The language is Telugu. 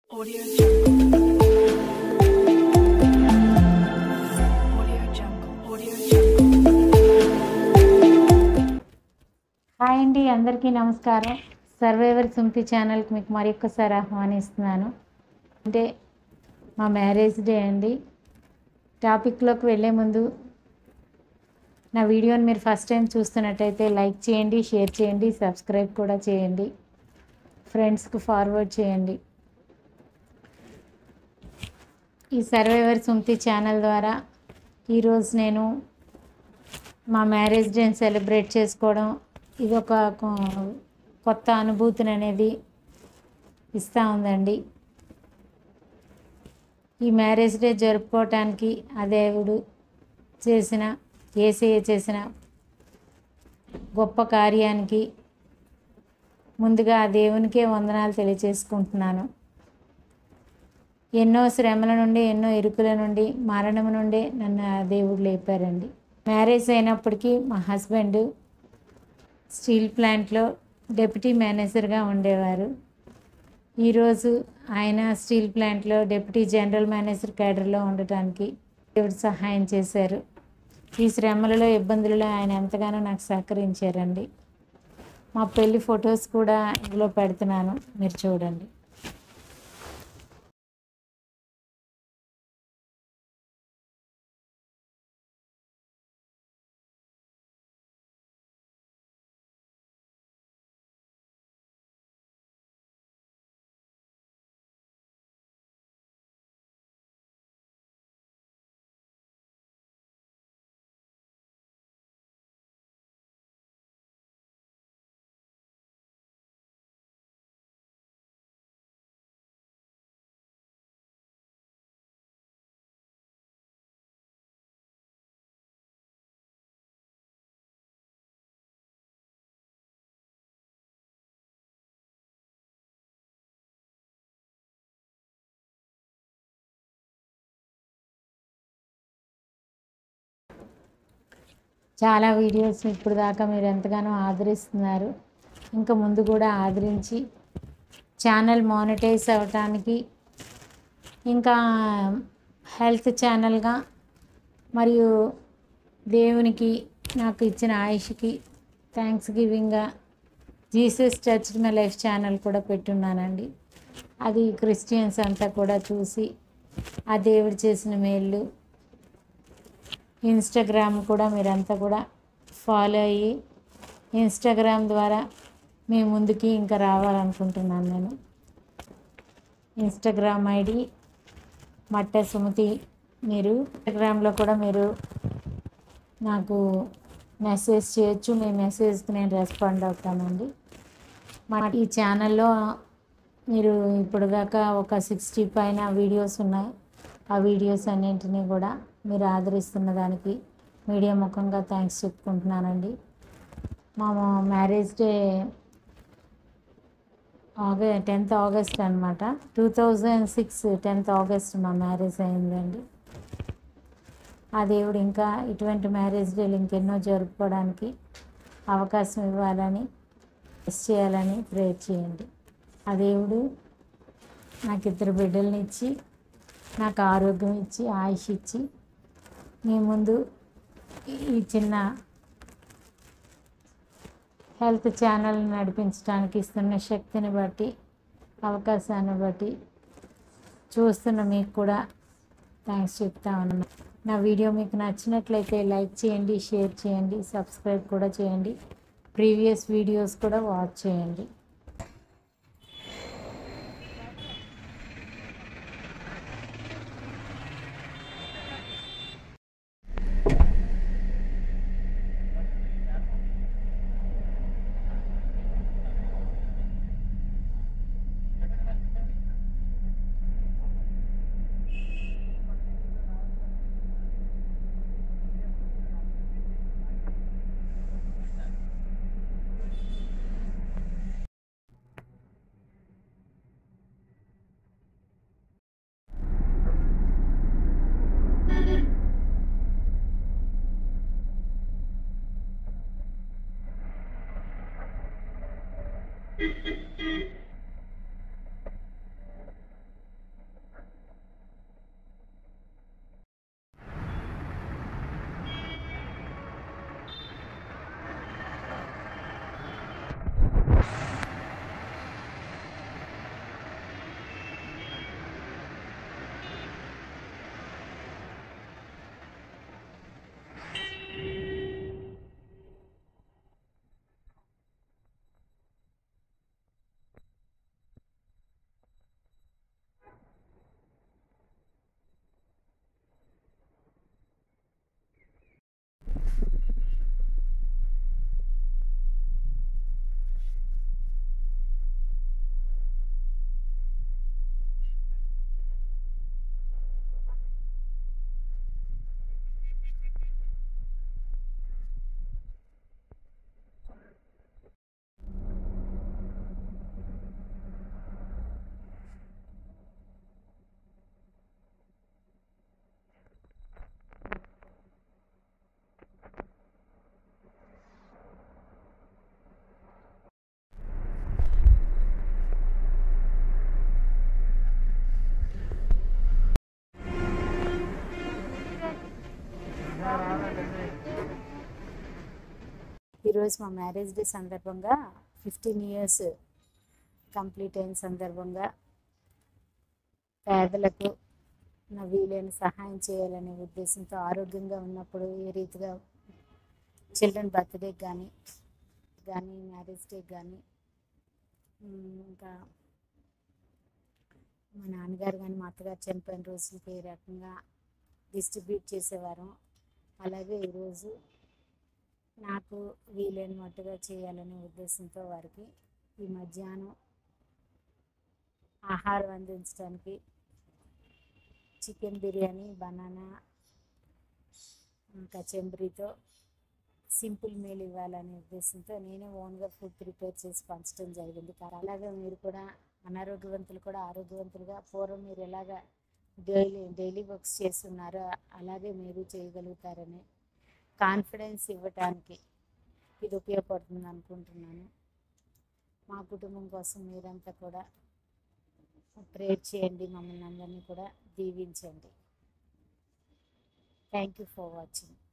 Audio Jungle. Audio Jungle. Audio Jungle. Hi అండి, అందరికీ నమస్కారం. సర్వైవర్ సుమతి ఛానల్కి మీకు మరొకసారి ఆహ్వానిస్తున్నాను. అంటే మా మ్యారేజ్ డే అండి. టాపిక్లోకి వెళ్ళే ముందు నా వీడియోని మీరు ఫస్ట్ టైం చూస్తున్నట్టయితే లైక్ చేయండి, షేర్ చేయండి, సబ్స్క్రైబ్ కూడా చేయండి, ఫ్రెండ్స్కి ఫార్వర్డ్ చేయండి. ఈ సర్వైవర్ సుమతి ఛానల్ ద్వారా ఈరోజు నేను మా మ్యారేజ్ డేని సెలబ్రేట్ చేసుకోవడం, ఇది ఒక కొత్త అనుభూతిని అనేది ఇస్తూ ఉందండి. ఈ మ్యారేజ్ డే జరుపుకోవటానికి ఆ దేవుడు చేసిన, యేసయ్య చేసిన గొప్ప కార్యానికి ముందుగా ఆ దేవునికే వందనాలు తెలియజేసుకుంటున్నాను. ఎన్నో శ్రమల నుండి, ఎన్నో ఇరుకుల నుండి, మరణం నుండి నన్ను ఆ దేవుడు లేపారండి. మ్యారేజ్ అయినప్పటికీ మా హస్బెండ్ స్టీల్ ప్లాంట్లో డెప్యూటీ మేనేజర్గా ఉండేవారు. ఈరోజు ఆయన స్టీల్ ప్లాంట్లో డెప్యూటీ జనరల్ మేనేజర్ క్యాడర్లో ఉండటానికి దేవుడు సహాయం చేశారు. ఈ శ్రమలలో, ఇబ్బందులలో ఆయన ఎంతగానో నాకు సహకరించారండి. మా పెళ్లి ఫొటోస్ కూడా ఇందులో పెడుతున్నాను, మీరు చూడండి. చాలా వీడియోస్ ఇప్పుడు దాకా మీరు ఎంతగానో ఆదరిస్తున్నారు. ఇంకా ముందు కూడా ఆదరించి ఛానల్ మానిటైజ్ అవ్వటానికి, ఇంకా హెల్త్ ఛానల్గా మరియు దేవునికి నాకు ఇచ్చిన ఆయుష్కి థ్యాంక్స్ గివింగ్గా Jesus touched my life channel కూడా పెట్టున్నానండి. అది క్రిస్టియన్స్ అంతా కూడా చూసి ఆ దేవుడు చేసిన మేళ్ళు, ఇన్స్టాగ్రామ్ కూడా మీరంతా కూడా ఫాలో అయ్యి ఇన్స్టాగ్రామ్ ద్వారా మీ ముందుకి ఇంకా రావాలనుకుంటున్నాను. నేను ఇన్స్టాగ్రామ్ ఐడి మట్ట సుమతి. మీరు ఇన్స్టాగ్రామ్లో కూడా మీరు నాకు మెసేజ్ చేయొచ్చు. మీ మెసేజ్కి నేను రెస్పాండ్ అవుతానండి. మా ఈ ఛానల్లో మీరు ఇప్పుడు దాకా ఒక 60 పైన వీడియోస్ ఉన్నాయి. ఆ వీడియోస్ అన్నింటినీ కూడా మీరు ఆదరిస్తున్న దానికి మీడియా ముఖంగా థ్యాంక్స్ చెప్పుకుంటున్నానండి. మా మ్యారేజ్ డే 10th ఆగస్ట్ అనమాట. 2006 10th ఆగస్ట్ మా మ్యారేజ్ అయిందండి. ఆ దేవుడు ఇంకా ఇటువంటి మ్యారేజ్ డేలు ఇంకెన్నో జరుపుకోవడానికి అవకాశం ఇవ్వాలని, బ్లెస్ చేయాలని ప్రేర్ చేయండి. ఆ దేవుడు నాకు 2 బిడ్డల్ని ఇచ్చి, నాకు ఆరోగ్యం ఇచ్చి, ఆయుష్ ఇచ్చి, మీ ముందు ఈ చిన్న హెల్త్ ఛానల్ నడిపించడానికి ఇస్తున్న శక్తిని బట్టి, అవకాశాన్ని బట్టి చూస్తున్న మీకు కూడా థ్యాంక్స్ చెప్తా ఉన్నాను. నా వీడియో మీకు నచ్చినట్లయితే లైక్ చేయండి, షేర్ చేయండి, సబ్స్క్రైబ్ కూడా చేయండి. ప్రీవియస్ వీడియోస్ కూడా వాచ్ చేయండి. ఈరోజు మా మ్యారేజ్ డే సందర్భంగా 15 ఇయర్స్ కంప్లీట్ అయిన సందర్భంగా పేదలకు నా వీలైన సహాయం చేయాలనే ఉద్దేశంతో ఆరోగ్యంగా ఉన్నప్పుడు ఏ రీతిగా చిల్డ్రన్ బర్త్డేకి కానీ మ్యారేజ్ డేకి కానీ ఇంకా మా నాన్నగారు కానీ మా అత్తగారు చనిపోయిన రోజులకి ఏ రకంగా డిస్ట్రిబ్యూట్ చేసేవారు, అలాగే ఈరోజు నాకు వీలైన మట్టుగా చేయాలనే ఉద్దేశంతో వారికి ఈ మధ్యాహ్నం ఆహారం అందించడానికి చికెన్ బిర్యానీ, బనానా, కచెంబరీతో సింపుల్ మీల్ ఇవ్వాలనే ఉద్దేశంతో నేనే ఓన్గా ఫుడ్ ప్రిపేర్ చేసి పంచడం జరిగింది. అలాగే మీరు కూడా అనారోగ్యవంతులు కూడా ఆరోగ్యవంతులుగా పూర్వం మీరు ఎలాగ డైలీ వర్క్స్ చేస్తున్నారో అలాగే మీరు చేయగలుగుతారని కాన్ఫిడెన్స్ ఇవ్వటానికి ఇది ఉపయోగపడుతుంది అనుకుంటున్నాను. మా కుటుంబం కోసం మీరంతా కూడా ప్రేయర్ చేయండి, మమ్మల్ని అందరినీ కూడా దీవించండి. Thank you for watching.